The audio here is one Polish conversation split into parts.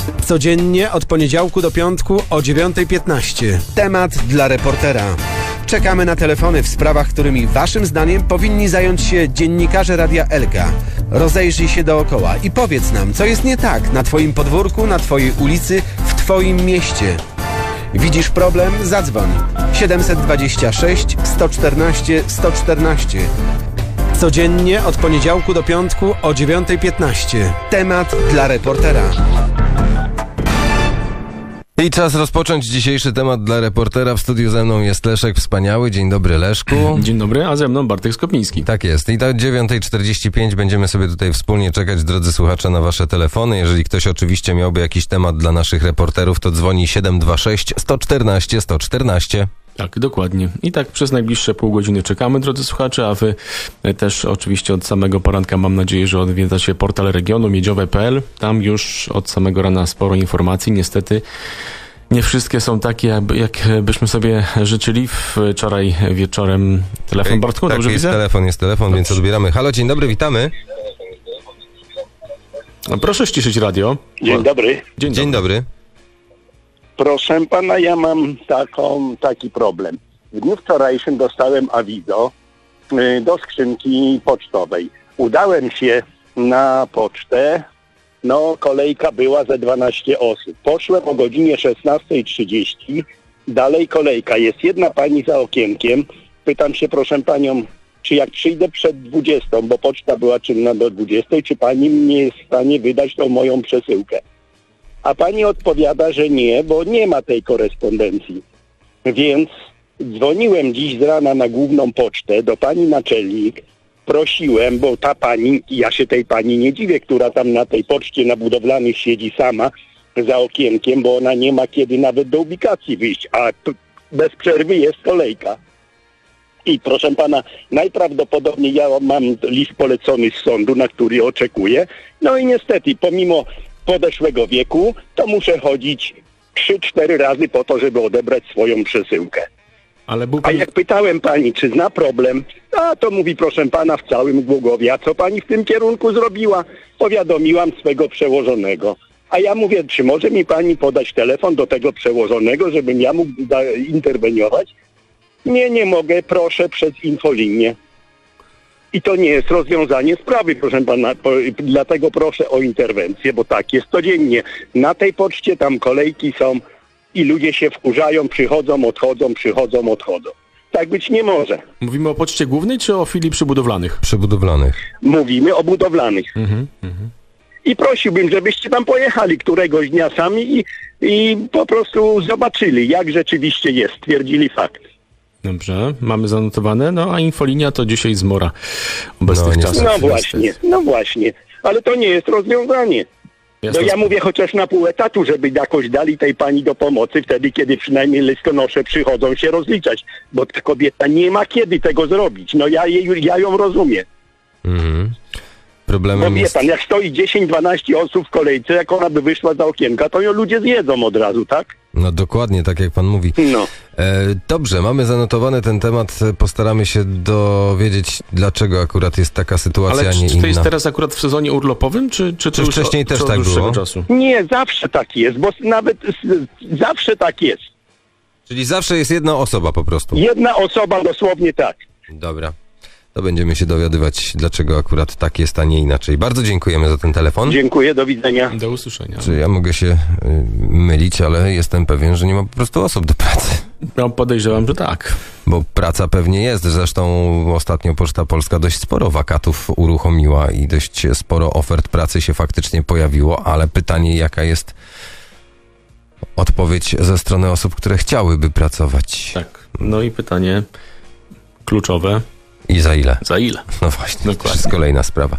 Codziennie od poniedziałku do piątku o 9:15. Temat dla reportera. Czekamy na telefony w sprawach, którymi waszym zdaniem powinni zająć się dziennikarze Radia Elka. Rozejrzyj się dookoła i powiedz nam, co jest nie tak na twoim podwórku, na twojej ulicy, w twoim mieście. Widzisz problem? Zadzwoń. 726 114 114. Codziennie od poniedziałku do piątku o 9:15. Temat dla reportera. I czas rozpocząć dzisiejszy temat dla reportera. W studiu ze mną jest Leszek Wspaniały. Dzień dobry, Leszku. Dzień dobry, a ze mną Bartek Skopiński. Tak jest. I do 9:45 będziemy sobie tutaj wspólnie czekać, drodzy słuchacze, na wasze telefony. Jeżeli ktoś oczywiście miałby jakiś temat dla naszych reporterów, to dzwoni 726 114 114. Tak, dokładnie. I tak przez najbliższe pół godziny czekamy, drodzy słuchacze, a wy też oczywiście od samego poranka mam nadzieję, że odwiedzacie portal regionu miedziowe.pl. Tam już od samego rana sporo informacji. Niestety nie wszystkie są takie, jak byśmy sobie życzyli. Wczoraj wieczorem telefon, Bartku, tak, dobrze jest widzę? jest telefon, dobrze. Więc odbieramy. Halo, dzień dobry, witamy. Proszę ściszyć radio. Dzień dobry. Dzień dobry. Proszę pana, ja mam taki problem. W dniu wczorajszym dostałem awizo do skrzynki pocztowej. Udałem się na pocztę, kolejka była ze 12 osób. Poszłem o godzinie 16:30, dalej kolejka. Jest jedna pani za okienkiem. Pytam się, proszę panią, czy jak przyjdę przed 20, bo poczta była czynna do 20, czy pani mnie jest w stanie wydać tą moją przesyłkę? A pani odpowiada, że nie, bo nie ma tej korespondencji. Więc dzwoniłem dziś z rana na główną pocztę do pani naczelnik. Prosiłem, bo ta pani, ja się tej pani nie dziwię, która tam na tej poczcie na Budowlanych siedzi sama za okienkiem, bo ona nie ma kiedy nawet do ubikacji wyjść, a bez przerwy jest kolejka. I proszę pana, najprawdopodobniej ja mam list polecony z sądu, na który oczekuję. No i niestety, pomimo podeszłego wieku, to muszę chodzić 3-4 razy po to, żeby odebrać swoją przesyłkę. Ale A jak pytałem pani, czy zna problem, to mówi, proszę pana, w całym Głogowie. A co pani w tym kierunku zrobiła? Powiadomiłam swego przełożonego. A ja mówię, czy może mi pani podać telefon do tego przełożonego, żebym ja mógł interweniować? Nie mogę, proszę przez infolinię. I to nie jest rozwiązanie sprawy, proszę pana, dlatego proszę o interwencję, bo tak jest codziennie. Na tej poczcie tam kolejki są i ludzie się wkurzają, przychodzą, odchodzą. Tak być nie może. Mówimy o poczcie głównej, czy o filii przy Budowlanych? Przy Budowlanych. Mówimy o Budowlanych. I prosiłbym, żebyście tam pojechali któregoś dnia sami i po prostu zobaczyli, jak rzeczywiście jest, stwierdzili fakt. Dobrze, mamy zanotowane, a infolinia to dzisiaj zmora obecnych czasów. No właśnie, ale to nie jest rozwiązanie. Ja mówię chociaż na pół etatu, żeby jakoś dali tej pani do pomocy wtedy, kiedy przynajmniej listonosze przychodzą się rozliczać, bo ta kobieta nie ma kiedy tego zrobić. Ja ją rozumiem. Problemem wie pan, jak stoi 10-12 osób w kolejce, jak ona by wyszła za okienka, to ją ludzie zjedzą od razu, tak? No dokładnie, tak jak pan mówi. Dobrze, mamy zanotowany ten temat, postaramy się dowiedzieć, dlaczego akurat jest taka sytuacja, a nie inna. Ale czy to jest teraz akurat w sezonie urlopowym, czy to już wcześniej też tak było? Czasu? Nie, zawsze tak jest, bo nawet zawsze tak jest. Czyli zawsze jest jedna osoba po prostu? Jedna osoba, dosłownie tak. Dobra. To będziemy się dowiadywać, dlaczego akurat tak jest, a nie inaczej. Bardzo dziękujemy za ten telefon. Dziękuję, do widzenia. Do usłyszenia. Czy ja mogę się mylić, ale jestem pewien, że nie ma po prostu osób do pracy. No, podejrzewam, że tak. Bo praca pewnie jest. Zresztą ostatnio Poczta Polska dość sporo wakatów uruchomiła i dość sporo ofert pracy się faktycznie pojawiło, ale pytanie, jaka jest odpowiedź ze strony osób, które chciałyby pracować. Tak. No i pytanie kluczowe. I za ile? Za ile? No właśnie, to jest kolejna sprawa.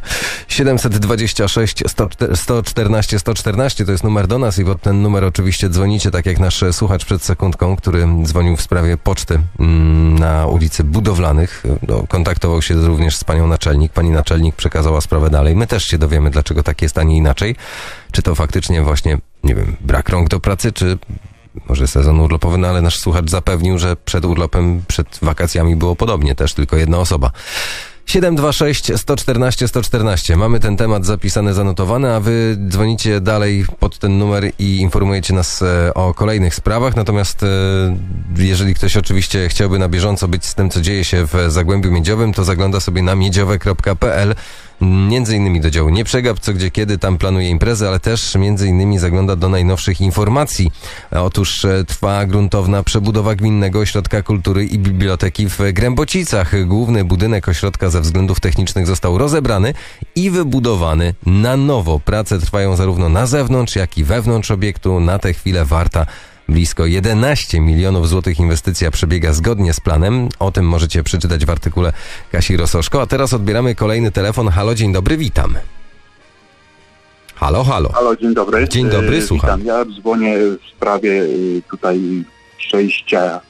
726 114 114 to jest numer do nas i pod ten numer oczywiście dzwonicie, tak jak nasz słuchacz przed sekundką, który dzwonił w sprawie poczty na ulicy Budowlanych. Kontaktował się również z panią naczelnik. Pani naczelnik przekazała sprawę dalej. My też się dowiemy, dlaczego tak jest, a nie inaczej. Czy to faktycznie właśnie, nie wiem, brak rąk do pracy, czy może sezon urlopowy, no ale nasz słuchacz zapewnił, że przed urlopem, przed wakacjami było podobnie też, tylko jedna osoba. 726 114 114. Mamy ten temat zapisany, zanotowany, a wy dzwonicie dalej pod ten numer i informujecie nas o kolejnych sprawach. Natomiast jeżeli ktoś oczywiście chciałby na bieżąco być z tym, co dzieje się w Zagłębiu Miedziowym, to zagląda sobie na miedziowe.pl. Między innymi do działu Nie Przegap, co gdzie kiedy, tam planuje imprezę, ale też między innymi zagląda do najnowszych informacji. Otóż trwa gruntowna przebudowa Gminnego Ośrodka Kultury i Biblioteki w Grębocicach. Główny budynek ośrodka ze względów technicznych został rozebrany i wybudowany na nowo. Prace trwają zarówno na zewnątrz, jak i wewnątrz obiektu. Na tę chwilę warta blisko 11 milionów złotych inwestycja przebiega zgodnie z planem. O tym możecie przeczytać w artykule Kasi Rososzko. A teraz odbieramy kolejny telefon. Halo, dzień dobry, witam. Halo, halo. Halo, dzień dobry. Dzień dobry, słucham. Witam. Ja dzwonię w sprawie tutaj przejścia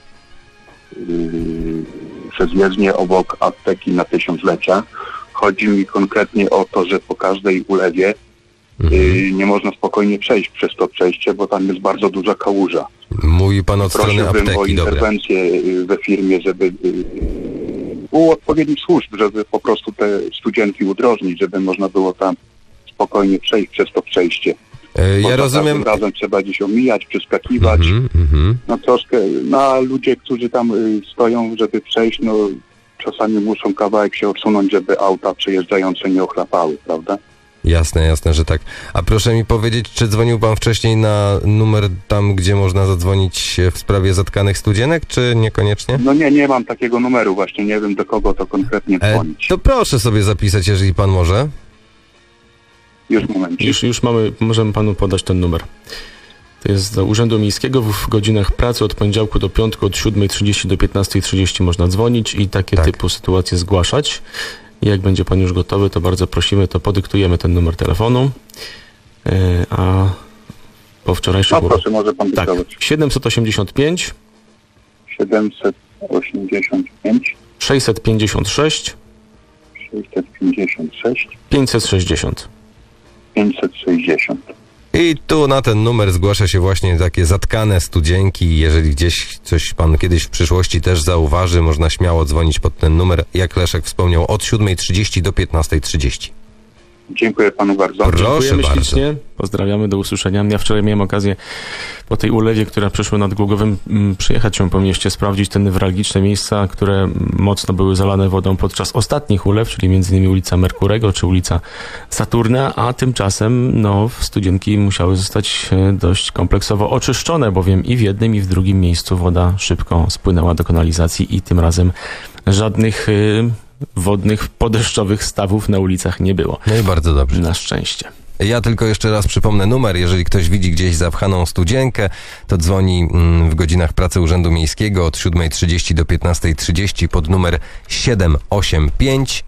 przez jezdnię obok apteki na 1000-lecia. Chodzi mi konkretnie o to, że po każdej ulewie nie można spokojnie przejść przez to przejście, bo tam jest bardzo duża kałuża. Mówi pan od strony Prosiłbym apteki, o interwencję we firmie, żeby było odpowiednich służb, żeby po prostu te studzienki udrożnić, żeby można było tam spokojnie przejść przez to przejście. Ja rozumiem. Razem trzeba gdzieś omijać, przeskakiwać. No troszkę, a ludzie, którzy tam stoją, żeby przejść, no czasami muszą kawałek się odsunąć, żeby auta przejeżdżające nie ochlapały, prawda? Jasne, że tak. A proszę mi powiedzieć, czy dzwonił pan wcześniej na numer tam, gdzie można zadzwonić w sprawie zatkanych studzienek, czy niekoniecznie? No nie mam takiego numeru właśnie, nie wiem do kogo to konkretnie dzwonić. To proszę sobie zapisać, jeżeli pan może. Już momencik. Już możemy panu podać ten numer. To jest do Urzędu Miejskiego w godzinach pracy od poniedziałku do piątku od 7:30 do 15:30 można dzwonić i takie typu sytuacje zgłaszać. I jak będzie pan już gotowy, to bardzo prosimy, to podyktujemy ten numer telefonu. A po wczorajszym... No proszę, może pan tak, dyktować. 785 785 656 656 560. 560. I tu na ten numer zgłasza się właśnie takie zatkane studzienki. Jeżeli gdzieś coś pan kiedyś w przyszłości też zauważy, można śmiało dzwonić pod ten numer, jak Leszek wspomniał, od 7:30 do 15:30. Dziękuję panu bardzo. Dziękujemy ślicznie. Pozdrawiamy, do usłyszenia. Ja wczoraj miałem okazję po tej ulewie, która przeszła nad Głogowem, przyjechać się po mieście, sprawdzić te newralgiczne miejsca, które mocno były zalane wodą podczas ostatnich ulew, czyli m.in. ulica Merkurego czy ulica Saturna, a tymczasem studzienki musiały zostać dość kompleksowo oczyszczone, bowiem i w jednym, i w drugim miejscu woda szybko spłynęła do kanalizacji i tym razem żadnych wodnych, podeszczowych stawów na ulicach nie było. No i bardzo dobrze. Na szczęście. Ja tylko jeszcze raz przypomnę numer. Jeżeli ktoś widzi gdzieś zapchaną studzienkę, to dzwoni w godzinach pracy Urzędu Miejskiego od 7:30 do 15:30 pod numer 785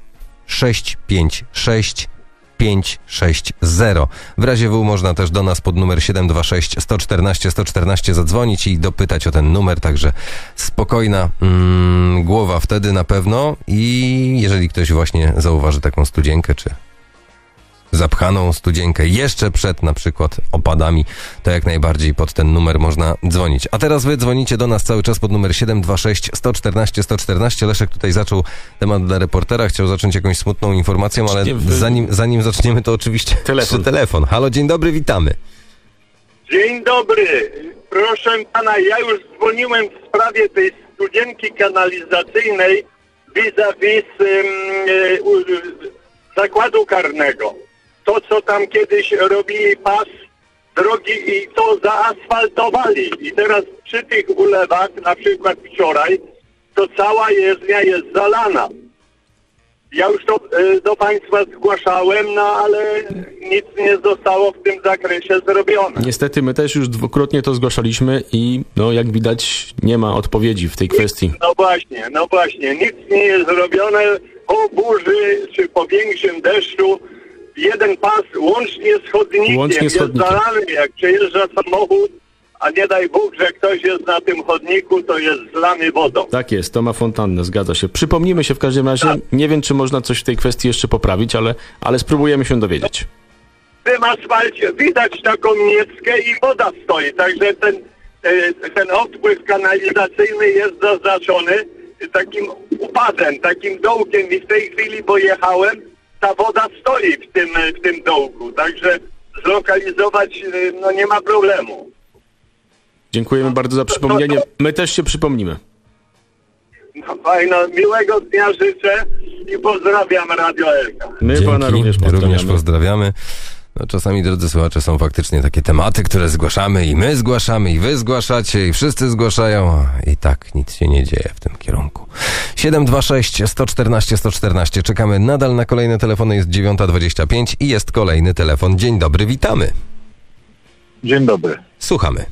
656 560. W razie W można też do nas pod numer 726 114 114 zadzwonić i dopytać o ten numer, także spokojna głowa wtedy na pewno i jeżeli ktoś właśnie zauważy taką studzienkę, czy zapchaną studzienkę jeszcze przed na przykład opadami, to jak najbardziej pod ten numer można dzwonić. A teraz wy dzwonicie do nas cały czas pod numer 726 114 114. Leszek tutaj zaczął temat dla reportera, chciał zacząć jakąś smutną informacją, ale zanim zaczniemy, to oczywiście telefon. Halo, dzień dobry, witamy. Dzień dobry. Proszę pana, ja już dzwoniłem w sprawie tej studzienki kanalizacyjnej vis-a-vis zakładu karnego. To, co tam kiedyś robili pas drogi i to zaasfaltowali. I teraz przy tych ulewach, na przykład wczoraj, to cała jezdnia jest zalana. Ja już to do państwa zgłaszałem, ale nic nie zostało w tym zakresie zrobione. Niestety my też już dwukrotnie to zgłaszaliśmy i jak widać nie ma odpowiedzi w tej kwestii. No właśnie, nic nie jest zrobione. Po burzy czy po większym deszczu jeden pas łącznie z chodnikiem jest zalany. Jak przejeżdża samochód, a nie daj Bóg, że ktoś jest na tym chodniku, to jest zlany wodą. Tak jest, to ma fontannę, zgadza się. Przypomnijmy się w każdym razie, nie wiem, czy można coś w tej kwestii jeszcze poprawić, ale spróbujemy się dowiedzieć. W tym asfalcie widać taką mieckę i woda stoi, także ten odpływ kanalizacyjny jest zaznaczony. takim upadem, takim dołkiem i w tej chwili, bo jechałem, ta woda stoi w tym dołku, także zlokalizować no nie ma problemu. Dziękujemy bardzo za przypomnienie. My też się przypomnimy. No fajno, miłego dnia życzę i pozdrawiam Radio Elka. My Dzięki, pana również pozdrawiamy. No, czasami, drodzy słuchacze, są faktycznie takie tematy, które zgłaszamy i my zgłaszamy, i wy zgłaszacie, i wszyscy zgłaszają, i tak nic się nie dzieje w tym kierunku. 726 114 114. Czekamy nadal na kolejne telefony. Jest 9:25 i jest kolejny telefon. Dzień dobry, witamy. Dzień dobry. Słuchamy.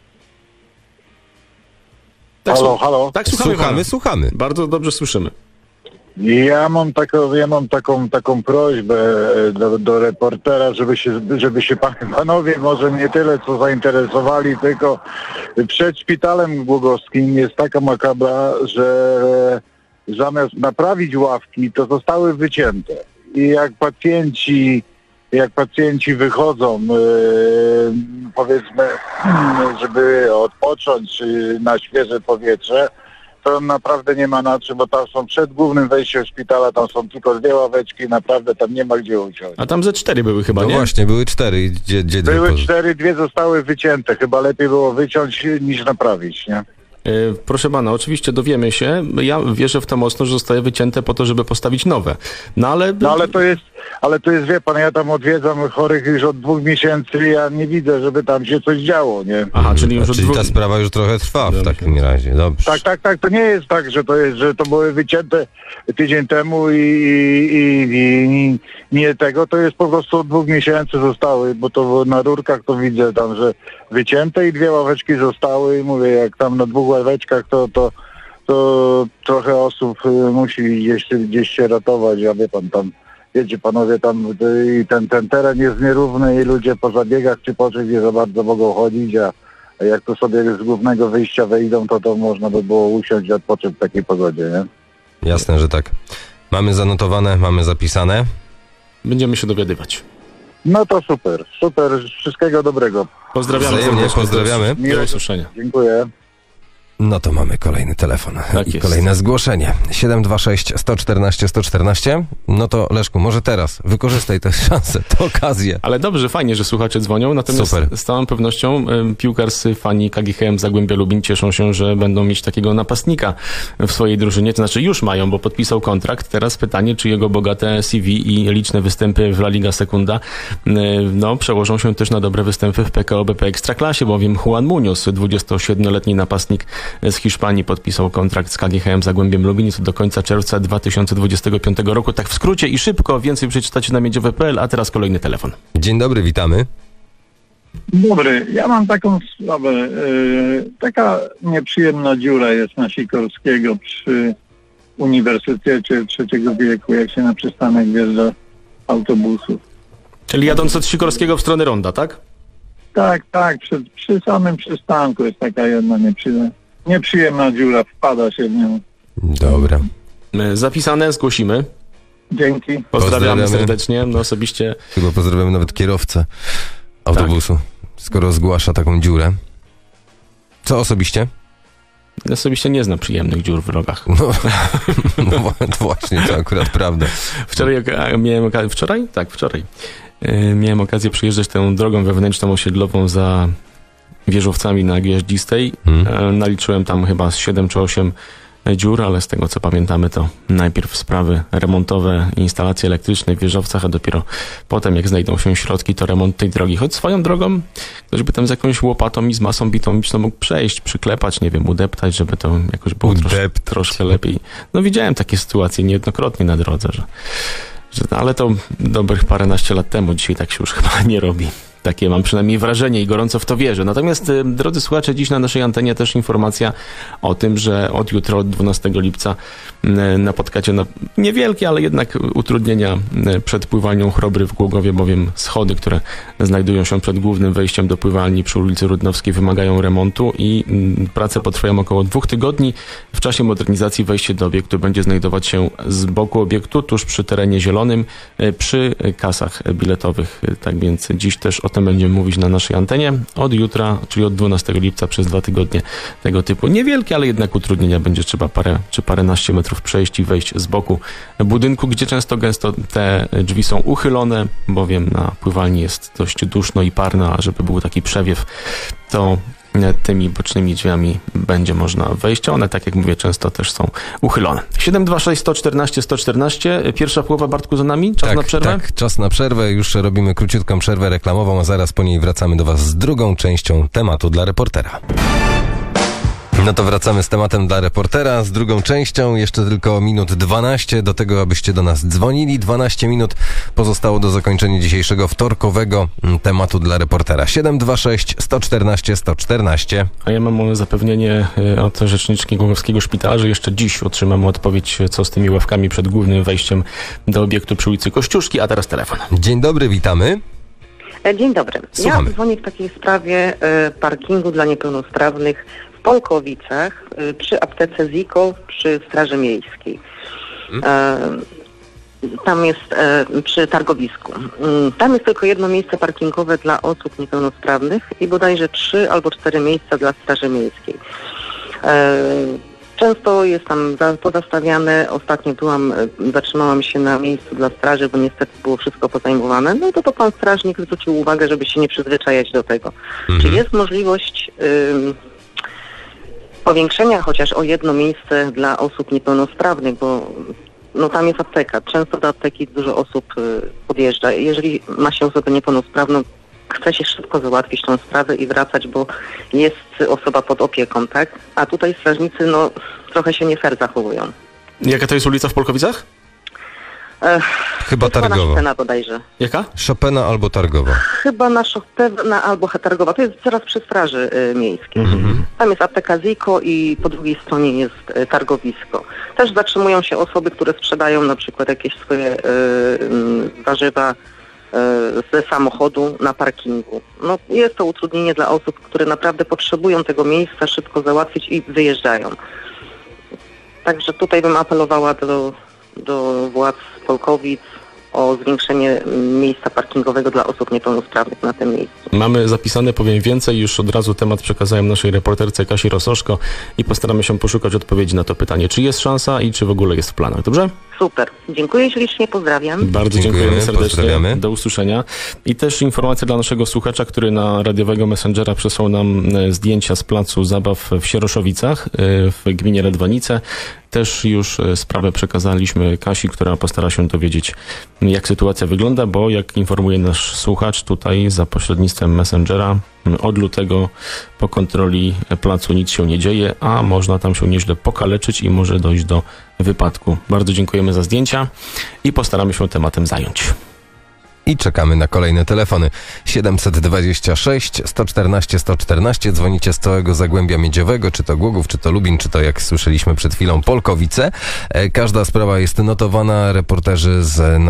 Tak, Halo? Tak, słuchamy pana. Słuchamy. Bardzo dobrze słyszymy. Ja mam taką prośbę do reportera, żeby się panowie może nie tyle co zainteresowali, tylko przed szpitalem głogowskim jest taka makabra, że zamiast naprawić ławki, to zostały wycięte. I jak pacjenci wychodzą, powiedzmy, żeby odpocząć na świeże powietrze, to naprawdę nie ma na czym, bo tam są przed głównym wejściem szpitala, tam są tylko 2 ławeczki, naprawdę tam nie ma gdzie usiąść. A tam ze 4 były chyba, No nie? właśnie, były 4. Gdzie Były 4, 2 zostały wycięte. Chyba lepiej było wyciąć niż naprawić, nie? Proszę pana, oczywiście dowiemy się. Ja wierzę w to mocno, że zostaje wycięte po to, żeby postawić nowe. Ale to jest, wie pan, ja tam odwiedzam chorych już od 2 miesięcy, ja nie widzę, żeby tam się coś działo, nie? Aha, czyli już od Czyli 2... ta sprawa już trochę trwa w takim razie. Dobrze. Tak, to nie jest tak, że to były wycięte tydzień temu i nie tego, to jest po prostu od 2 miesięcy zostały, bo to na rurkach to widzę tam, że wycięte i 2 ławeczki zostały i mówię, jak tam na 2 ławeczkach to trochę osób musi gdzieś się ratować, a wie pan tam, wiecie panowie, tam i ten teren jest nierówny i ludzie po zabiegach czy po czymś nie za bardzo mogą chodzić, a jak to sobie z głównego wyjścia wejdą, to można by było usiąść i odpocząć w takiej pogodzie, nie? Jasne, że tak. Mamy zanotowane, mamy zapisane. Będziemy się dowiadywać. No to super, wszystkiego dobrego. Pozdrawiamy. Wzajemnie, serdecznie. pozdrawiamy. Do usłyszenia. Dziękuję. No to mamy kolejny telefon Tak i jest. kolejne zgłoszenie. 726 114 114. No to Leszku, może teraz wykorzystaj tę szansę, tę okazję. Ale dobrze, fajnie, że słuchacze dzwonią, natomiast Super. z całą pewnością piłkarscy fani KGHM Zagłębia Lubin cieszą się, że będą mieć takiego napastnika w swojej drużynie, to znaczy już mają, bo podpisał kontrakt. Teraz pytanie, czy jego bogate CV i liczne występy w La Liga Secunda przełożą się też na dobre występy w PKO BP Ekstraklasie, bowiem Juan Muñoz, 27-letni napastnik z Hiszpanii, podpisał kontrakt z KGHM Zagłębiem Lubin do końca czerwca 2025 roku. Tak w skrócie i szybko, więcej przeczytacie na miedziowe.pl, a teraz kolejny telefon. Dzień dobry, witamy. Dobry, ja mam taką sprawę. Taka nieprzyjemna dziura jest na Sikorskiego przy Uniwersytecie Trzeciego Wieku, jak się na przystanek wjeżdża autobusów. Czyli jadąc od Sikorskiego w stronę Ronda, tak? Tak, przy samym przystanku jest taka jedna nieprzyjemna dziura, wpada się w nią. Dobra. Zapisane, zgłosimy. Dzięki. Pozdrawiamy serdecznie. No osobiście... Chyba pozdrawiamy nawet kierowcę autobusu, skoro zgłasza taką dziurę. Co osobiście? Osobiście nie znam przyjemnych dziur w rogach. No właśnie, to akurat prawda. Wczoraj miałem okazję przyjeżdżać tą drogą wewnętrzną osiedlową za wieżowcami na Gwiaździstej. Naliczyłem tam chyba 7 czy 8 dziur, ale z tego co pamiętamy, to najpierw sprawy remontowe, instalacje elektryczne w wieżowcach, a dopiero potem, jak znajdą się środki, to remont tej drogi. Choć swoją drogą, ktoś by tam z jakąś łopatą i z masą bitumiczną mógł przejść, przyklepać, nie wiem, udeptać, żeby to jakoś było troszkę lepiej. No widziałem takie sytuacje niejednokrotnie na drodze, ale to dobrych paręnaście lat temu, dzisiaj tak się już chyba nie robi. Takie mam przynajmniej wrażenie i gorąco w to wierzę. Natomiast, drodzy słuchacze, dziś na naszej antenie też informacja o tym, że od jutra, od 12 lipca napotkacie na niewielkie, ale jednak utrudnienia przed pływalnią Chrobry w Głogowie, bowiem schody, które znajdują się przed głównym wejściem do pływalni przy ulicy Rudnowskiej, wymagają remontu i prace potrwają około 2 tygodni. W czasie modernizacji wejście do obiektu będzie znajdować się z boku obiektu, tuż przy terenie zielonym, przy kasach biletowych. Tak więc dziś też o potem będziemy mówić na naszej antenie. Od jutra, czyli od 12 lipca przez 2 tygodnie tego typu niewielkie, ale jednak utrudnienia. Będzie trzeba paręnaście metrów przejść i wejść z boku budynku, gdzie gęsto te drzwi są uchylone, bowiem na pływalni jest dość duszno i parno, a żeby był taki przewiew, to tymi bocznymi drzwiami będzie można wejść. One, tak jak mówię, często też są uchylone. 726 114 114. Pierwsza połowa, Bartku, za nami? Czas na przerwę? Tak, czas na przerwę. Już robimy króciutką przerwę reklamową, a zaraz po niej wracamy do Was z drugą częścią tematu dla reportera. No to wracamy z tematem dla reportera, z drugą częścią. Jeszcze tylko minut 12 do tego, abyście do nas dzwonili. 12 minut pozostało do zakończenia dzisiejszego wtorkowego tematu dla reportera. 726 114 114. A ja mam zapewnienie od rzeczniczki Głogowskiego Szpitala, że jeszcze dziś otrzymamy odpowiedź, co z tymi ławkami przed głównym wejściem do obiektu przy ulicy Kościuszki. A teraz telefon. Dzień dobry, witamy. Dzień dobry. Słuchamy. Ja dzwonię w takiej sprawie parkingu dla niepełnosprawnych w Polkowicach przy aptece Ziko przy Straży Miejskiej. Tam jest przy targowisku. Tam jest tylko jedno miejsce parkingowe dla osób niepełnosprawnych i bodajże 3 albo 4 miejsca dla Straży Miejskiej. Często jest tam pozastawiane. Ostatnio zatrzymałam się na miejscu dla straży, bo niestety było wszystko pozajmowane. No to pan strażnik zwrócił uwagę, żeby się nie przyzwyczajać do tego. Czy jest możliwość powiększenia chociaż o jedno miejsce dla osób niepełnosprawnych, bo no tam jest apteka. Często do apteki dużo osób podjeżdża. Jeżeli ma się osobę niepełnosprawną, chce się szybko załatwić tą sprawę i wracać, bo jest osoba pod opieką, tak? A tutaj strażnicy, no, trochę się nie fair zachowują. Jaka to jest ulica w Polkowicach? Chyba Targowa. Na Chopina bodajże. Jaka? Chopina albo Targowa. Chyba na Chopina albo Targowa. To jest zaraz przy Straży Miejskiej. Tam jest apteka Ziko i po drugiej stronie jest targowisko. Też zatrzymują się osoby, które sprzedają na przykład jakieś swoje warzywa ze samochodu na parkingu. No, jest to utrudnienie dla osób, które naprawdę potrzebują tego miejsca szybko załatwić i wyjeżdżają. Także tutaj bym apelowała do władz Polkowic o zwiększenie miejsca parkingowego dla osób niepełnosprawnych na tym miejscu. Mamy zapisane, powiem więcej, już od razu temat przekazałem naszej reporterce Kasi Rososzko i postaramy się poszukać odpowiedzi na to pytanie, czy jest szansa i czy w ogóle jest w planach. Dobrze? Super. Dziękuję ślicznie, pozdrawiam. Bardzo dziękujemy serdecznie. Pozdrawiamy. Do usłyszenia. I też informacja dla naszego słuchacza, który na radiowego Messengera przesłał nam zdjęcia z placu zabaw w Sieroszowicach w gminie Radwanice. Też już sprawę przekazaliśmy Kasi, która postara się dowiedzieć, jak sytuacja wygląda, bo jak informuje nasz słuchacz tutaj za pośrednictwem Messengera, od lutego po kontroli placu nic się nie dzieje, a można tam się nieźle pokaleczyć i może dojść do wypadku. Bardzo dziękujemy za zdjęcia i postaramy się tematem zająć. I czekamy na kolejne telefony. 726 114 114. Dzwonicie z całego Zagłębia Miedziowego, czy to Głogów, czy to Lubin, czy to, jak słyszeliśmy przed chwilą, Polkowice. Każda sprawa jest notowana. Reporterzy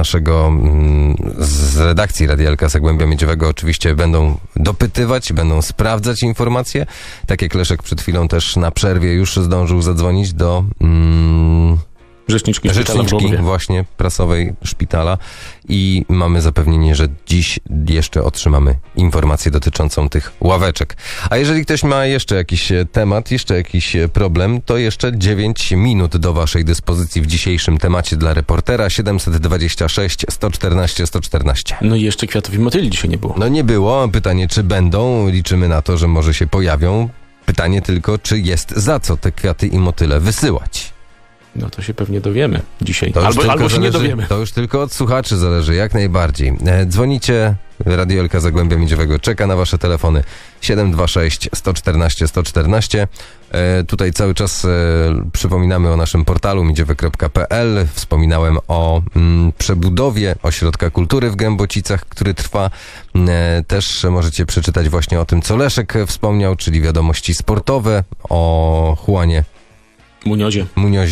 z redakcji Radia Elka Zagłębia Miedziowego oczywiście będą dopytywać, będą sprawdzać informacje. Tak jak Leszek przed chwilą też na przerwie już zdążył zadzwonić do Rzeczniczki właśnie prasowej szpitala i mamy zapewnienie, że dziś jeszcze otrzymamy informację dotyczącą tych ławeczek. A jeżeli ktoś ma jeszcze jakiś temat, jeszcze jakiś problem, to jeszcze 9 minut do waszej dyspozycji w dzisiejszym temacie dla reportera. 726 114 114. No i jeszcze kwiatów i motyli dzisiaj nie było. No nie było. Pytanie, czy będą? Liczymy na to, że może się pojawią. Pytanie tylko, czy jest za co te kwiaty i motyle wysyłać. No to się pewnie dowiemy dzisiaj. Albo się nie dowiemy. To już tylko od słuchaczy zależy, jak najbardziej. Dzwonicie, Radio Elka Zagłębia Miedziowego czeka na wasze telefony 726 114 114. Tutaj cały czas przypominamy o naszym portalu miedziowe.pl. Wspominałem o przebudowie Ośrodka Kultury w Gębocicach, który trwa. Też możecie przeczytać właśnie o tym, co Leszek wspomniał, czyli wiadomości sportowe, o Juanie Muniozie.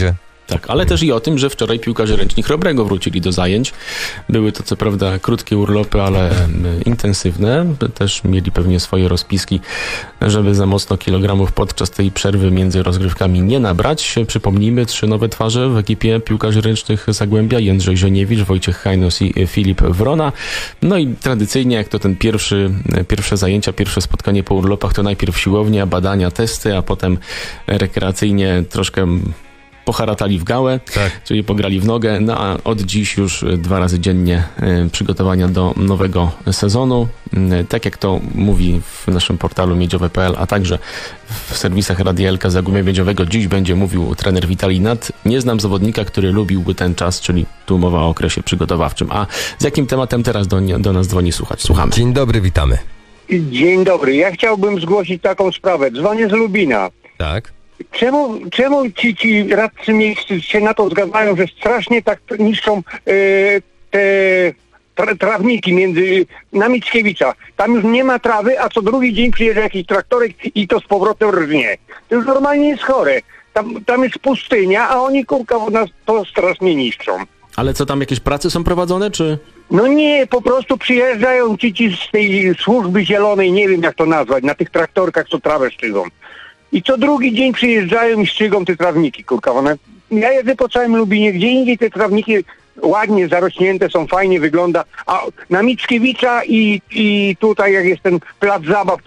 Tak, ale też i o tym, że wczoraj piłkarze ręczni Chrobrego wrócili do zajęć. Były to co prawda krótkie urlopy, ale intensywne. Też mieli pewnie swoje rozpiski, żeby za mocno kilogramów podczas tej przerwy między rozgrywkami nie nabrać. Przypomnijmy, 3 nowe twarze w ekipie piłkarzy ręcznych Zagłębia: Jędrzej Żeniewicz, Wojciech Hajnos i Filip Wrona. No i tradycyjnie, jak to ten pierwsze zajęcia, pierwsze spotkanie po urlopach, to najpierw siłownia, badania, testy, a potem rekreacyjnie troszkę poharatali w gałę, czyli pograli w nogę, no a od dziś już 2 razy dziennie przygotowania do nowego sezonu. Tak jak to mówi w naszym portalu miedziowe.pl, a także w serwisach Radia Elka Zagłębia Miedziowego, dziś będzie mówił trener Witalij Nat. Nie znam zawodnika, który lubiłby ten czas, czyli tu mowa o okresie przygotowawczym. A z jakim tematem teraz do nas dzwoni słuchacz? Słuchamy. Dzień dobry, witamy. Dzień dobry. Ja chciałbym zgłosić taką sprawę. Dzwonię z Lubina. Tak. Czemu ci radcy miejscy się na to zgadzają, że strasznie tak niszczą te trawniki na Mickiewicza? Tam już nie ma trawy, a co drugi dzień przyjeżdża jakiś traktorek i to z powrotem rżnie. To już normalnie jest chore. Tam jest pustynia, a oni nas to strasznie niszczą. Ale co tam, jakieś prace są prowadzone, czy? No nie, po prostu przyjeżdżają ci z tej służby zielonej, nie wiem jak to nazwać, na tych traktorkach, co trawę szczygą. I co drugi dzień przyjeżdżają i szczygą te trawniki, Ja jeżdżę po całym Lubinie, gdzie indziej te trawniki ładnie zarośnięte są, fajnie wygląda, a na Mickiewicza i tutaj jak jest ten plac zabaw,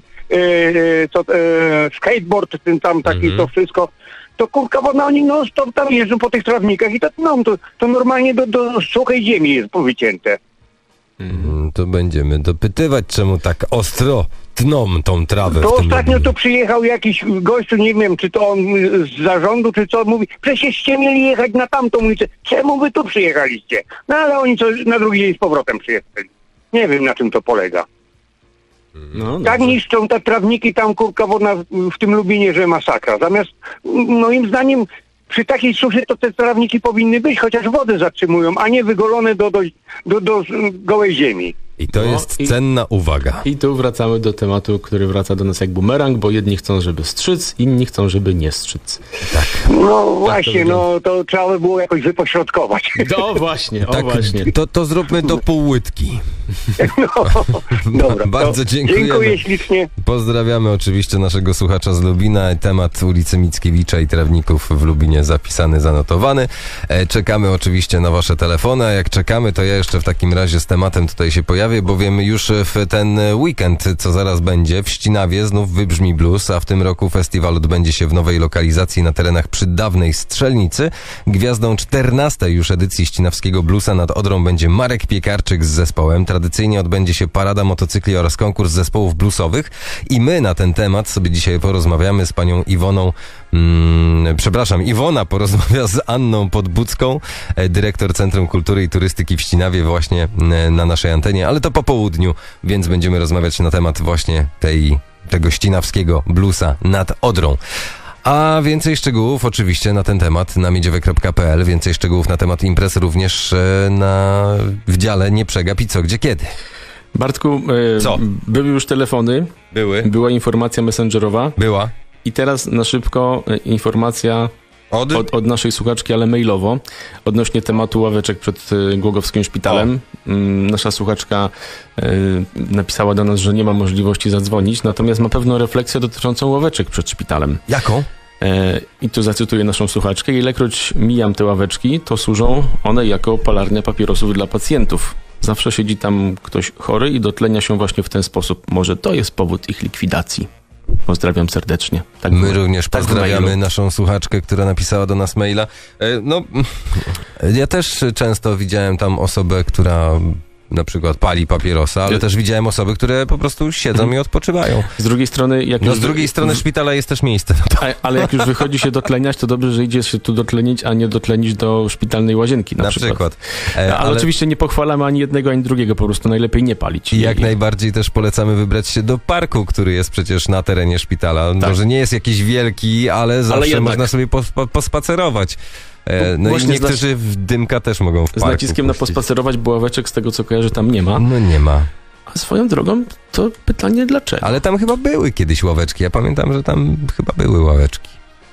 skateboard, ten tam taki to wszystko, to oni non-stop tam jeżdżą po tych trawnikach i to normalnie do suchej ziemi jest powycięte. To będziemy dopytywać, czemu tak ostro tną tą trawę. To ostatnio tu przyjechał jakiś gościu, nie wiem, czy to on z zarządu, czy co, mówi, przecieżście mieli jechać na tamtą ulicę, czemu wy tu przyjechaliście? No ale oni na drugi dzień z powrotem przyjechali. Nie wiem, na czym to polega. No, tak niszczą te trawniki tam, w tym Lubinie, że masakra. Zamiast, moim zdaniem, przy takiej suszy to te trawniki powinny być, chociaż wodę zatrzymują, a nie wygolone do gołej ziemi. I to jest cenna uwaga. I tu wracamy do tematu, który wraca do nas jak bumerang, bo jedni chcą, żeby strzyc, inni chcą, żeby nie strzyc. Tak. No właśnie, to trzeba by było jakoś wypośrodkować. No właśnie, właśnie. To zróbmy do pół łydki. Dobra. Bardzo dziękujemy. Dziękuję ślicznie. Pozdrawiamy oczywiście naszego słuchacza z Lubina. Temat ulicy Mickiewicza i trawników w Lubinie zapisany, zanotowany. Czekamy oczywiście na wasze telefony, a jak czekamy, to ja jeszcze w takim razie z tematem tutaj się pojawię, bowiem już w ten weekend, co zaraz będzie, w Ścinawie znów wybrzmi blues, a w tym roku festiwal odbędzie się w nowej lokalizacji na terenach przy dawnej strzelnicy. Gwiazdą 14. już edycji Ścinawskiego Bluesa nad Odrą będzie Marek Piekarczyk z zespołem. Tradycyjnie odbędzie się parada motocykli oraz konkurs zespołów bluesowych i my na ten temat sobie dzisiaj porozmawiamy z panią Iwoną, Iwona porozmawia z Anną Podbucką, dyrektor Centrum Kultury i Turystyki w Ścinawie, właśnie na naszej antenie, ale to po południu, więc będziemy rozmawiać na temat właśnie tego ścinawskiego bluesa nad Odrą. A więcej szczegółów oczywiście na ten temat na miedziowe.pl, więcej szczegółów na temat imprez również w dziale Nie przegap i co, gdzie, kiedy. Bartku, co? Były już telefony. Była informacja messengerowa. Była. I teraz na szybko informacja od naszej słuchaczki, ale mailowo, odnośnie tematu ławeczek przed Głogowskim Szpitalem. Nasza słuchaczka napisała do nas, że nie ma możliwości zadzwonić, natomiast ma pewną refleksję dotyczącą ławeczek przed szpitalem. Jaką? I tu zacytuję naszą słuchaczkę. Ilekroć mijam te ławeczki, to służą one jako palarnia papierosów dla pacjentów. Zawsze siedzi tam ktoś chory i dotlenia się właśnie w ten sposób. Może to jest powód ich likwidacji. Pozdrawiam serdecznie. My również pozdrawiamy naszą słuchaczkę, która napisała do nas maila. Ja też często widziałem tam osobę, która na przykład pali papierosa, ale też widziałem osoby, które po prostu siedzą i odpoczywają. Z drugiej strony... z drugiej strony szpitala jest też miejsce. Ale jak już wychodzi się dotleniać, to dobrze, że idzie się tu dotlenić, a nie dotlenić do szpitalnej łazienki na przykład. Ale oczywiście nie pochwalamy ani jednego, ani drugiego, po prostu najlepiej nie palić. I jak najbardziej też polecamy wybrać się do parku, który jest przecież na terenie szpitala. Tak. Może nie jest jakiś wielki, ale zawsze można sobie pospacerować. No i niektórzy w dymka też mogą w parku. Z naciskiem puścić. Na pospacerować, bo ławeczek z tego co kojarzę tam nie ma. No nie ma. A swoją drogą to pytanie dlaczego? Ale tam chyba były kiedyś ławeczki. Ja pamiętam, że tam chyba były ławeczki.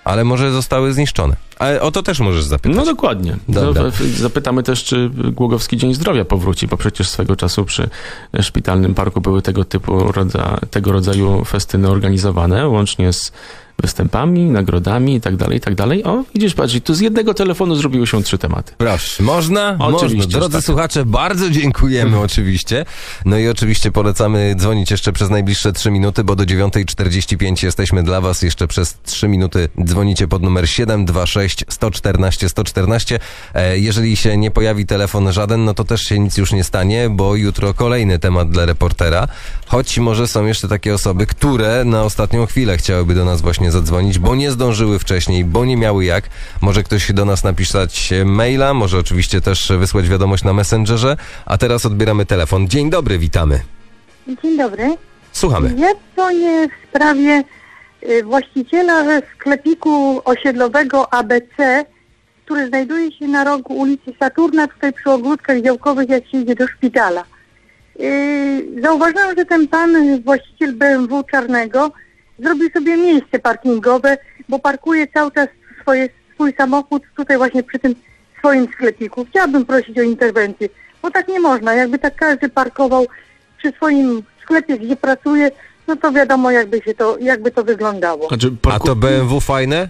ale może zostały zniszczone. Ale o to też możesz zapytać. No dokładnie. Dobra. Zapytamy też, czy Głogowski Dzień Zdrowia powróci, bo przecież swego czasu przy szpitalnym parku były tego rodzaju festyny organizowane, łącznie z występami, nagrodami i tak dalej. O, widzisz, patrz, tu z jednego telefonu zrobiły się 3 tematy. Proszę, można? Oczywiście, można. Drodzy tak. słuchacze, bardzo dziękujemy oczywiście. No i oczywiście polecamy dzwonić jeszcze przez najbliższe 3 minuty, bo do 9:45 jesteśmy dla was. Jeszcze przez 3 minuty dzwonicie pod numer 726 114 114. Jeżeli się nie pojawi telefon żaden, no to też się nic już nie stanie, bo jutro kolejny temat dla reportera. Choć może są jeszcze takie osoby, które na ostatnią chwilę chciałyby do nas właśnie zadzwonić, bo nie zdążyły wcześniej, bo nie miały jak. Może ktoś do nas napisać maila, może oczywiście też wysłać wiadomość na Messengerze, a teraz odbieramy telefon. Dzień dobry, witamy. Dzień dobry. Słuchamy. Ja dzwonię w sprawie właściciela sklepiku osiedlowego ABC, który znajduje się na rogu ulicy Saturna, tutaj przy ogródkach działkowych, jak się idzie do szpitala. Zauważyłam, że ten pan, właściciel BMW czarnego, zrobił sobie miejsce parkingowe, bo parkuje cały czas swój samochód tutaj właśnie przy tym swoim sklepiku. Chciałabym prosić o interwencję, bo tak nie można. Jakby tak każdy parkował przy swoim sklepie, gdzie pracuje, no to wiadomo, jakby to wyglądało. A to BMW fajne?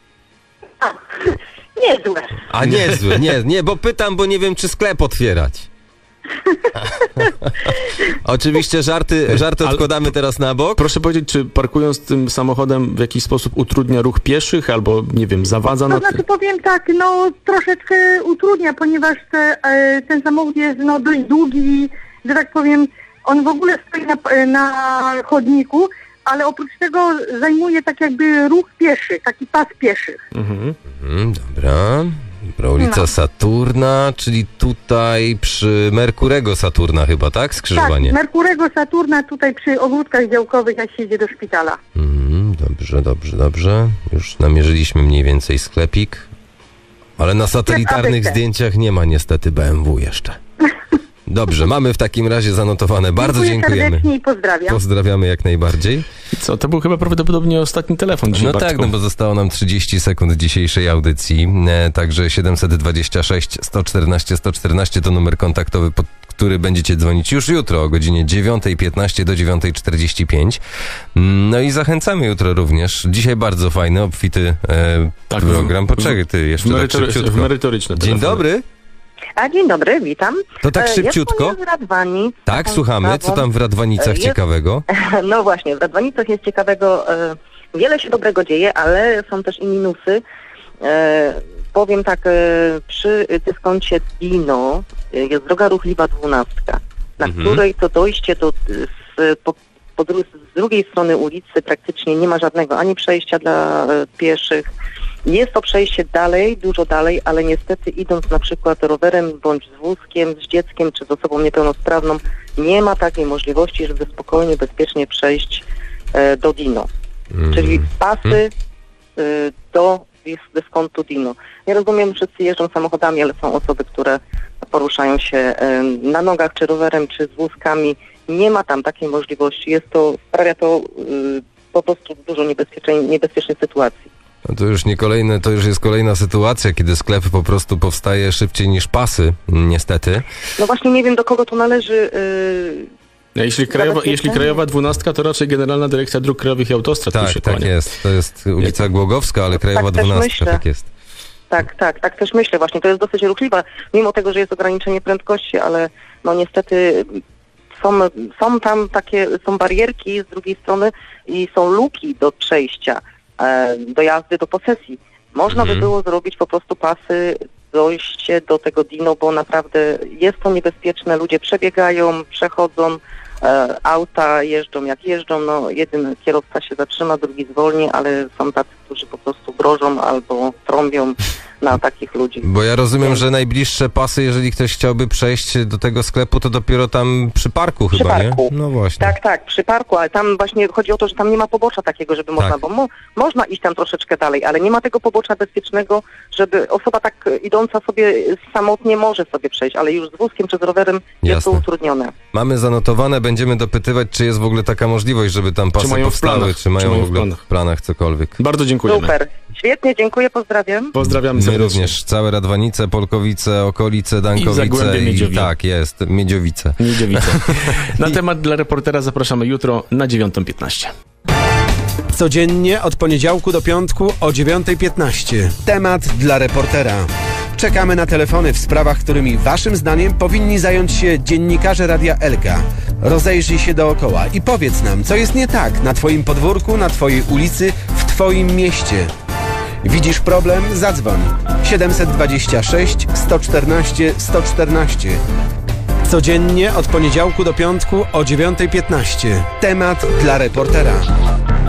Niezłe. A niezłe, nie, bo pytam, bo nie wiem, czy sklep otwierać. Oczywiście żarty odkładamy teraz na bok. Proszę powiedzieć, czy parkując tym samochodem w jakiś sposób utrudnia ruch pieszych albo, nie wiem, zawadza To znaczy powiem tak, no troszeczkę utrudnia, ponieważ ten samochód jest dość długi, że tak powiem, on w ogóle stoi na chodniku, ale oprócz tego zajmuje tak jakby ruch pieszy, taki pas pieszych. Dobra. Ulica Saturna, czyli tutaj przy Merkurego Saturna chyba, tak? Skrzyżowanie. Tak, Merkurego Saturna tutaj przy ogródkach działkowych, jak się idzie do szpitala. Dobrze. Już namierzyliśmy mniej więcej sklepik. Ale na satelitarnych zdjęciach nie ma niestety BMW jeszcze. Dobrze, mamy w takim razie zanotowane. Bardzo dziękujemy. Serdecznie i pozdrawiam. Pozdrawiamy jak najbardziej. Co, to był chyba prawdopodobnie ostatni telefon dzisiaj, No Bartku. tak, no bo zostało nam 30 sekund dzisiejszej audycji. Także 726 114 114 to numer kontaktowy, pod który będziecie dzwonić już jutro o godzinie 9:15 do 9:45. No i zachęcamy jutro również. Dzisiaj bardzo fajny, obfity program. Poczekaj, ty jeszcze tak szybciutko. Merytoryczne Dzień dobry. Dzień dobry, witam. To tak szybciutko. Ja dzwonię z Radwani. Tak, słuchamy. Co tam w Radwanicach ciekawego? No właśnie, w Radwanicach jest ciekawego, wiele się dobrego dzieje, ale są też i minusy. Powiem tak, przy dyskoncie Dino jest droga ruchliwa 12, na której to dojście z drugiej strony ulicy praktycznie nie ma żadnego ani przejścia dla pieszych. Jest to przejście dalej, dużo dalej, ale niestety idąc na przykład rowerem bądź z wózkiem, z dzieckiem czy z osobą niepełnosprawną, nie ma takiej możliwości, żeby spokojnie, bezpiecznie przejść do Dino. Czyli pasy do dyskontu Dino. Ja rozumiem, wszyscy jeżdżą samochodami, ale są osoby, które poruszają się na nogach, czy rowerem, czy z wózkami. Nie ma tam takiej możliwości. Sprawia to po prostu dużo niebezpiecznej sytuacji. No to już jest kolejna sytuacja, kiedy sklep po prostu powstaje szybciej niż pasy, niestety. No właśnie nie wiem, do kogo to należy. Jeśli krajowa 12, to raczej Generalna Dyrekcja Dróg Krajowych i Autostrad. Tak jest. To jest ulica Głogowska, ale krajowa 12, tak jest. Tak też myślę właśnie. To jest dosyć ruchliwe, mimo tego, że jest ograniczenie prędkości, ale no niestety są tam są barierki z drugiej strony i są luki do przejścia, do jazdy, do posesji. Można by było zrobić po prostu pasy, dojście do tego Dino, bo naprawdę jest to niebezpieczne. Ludzie przebiegają, przechodzą, auta jeżdżą jak jeżdżą. No jeden kierowca się zatrzyma, drugi zwolni, ale są tacy, którzy po prostu grożą albo trąbią na takich ludzi. Bo ja rozumiem, że najbliższe pasy, jeżeli ktoś chciałby przejść do tego sklepu, to dopiero tam przy parku chyba, nie? No właśnie. Tak, przy parku, ale tam właśnie chodzi o to, że tam nie ma pobocza takiego, żeby można, bo można iść tam troszeczkę dalej, ale nie ma tego pobocza bezpiecznego, żeby osoba tak idąca sobie samotnie może sobie przejść, ale już z wózkiem czy z rowerem jest to utrudnione. Mamy zanotowane, będziemy dopytywać, czy jest w ogóle taka możliwość, żeby tam pasy powstały, czy mają w ogóle w planach cokolwiek. Bardzo dziękujemy. Super. Świetnie, dziękuję, pozdrawiam. Pozdrawiamy My serdecznie. również. Całe Radwanice, Polkowice, okolice, Dankowice. Zagłębie Miedziowie. Tak, jest. Miedziowice. Miedziowice. Na temat dla reportera zapraszamy jutro na 9:15. Codziennie od poniedziałku do piątku o 9:15. Temat dla reportera. Czekamy na telefony w sprawach, którymi waszym zdaniem powinni zająć się dziennikarze Radia Elka. Rozejrzyj się dookoła i powiedz nam, co jest nie tak na twoim podwórku, na twojej ulicy, w twoim mieście. Widzisz problem? Zadzwoń. 726 114 114. Codziennie od poniedziałku do piątku o 9:15. Temat dla reportera.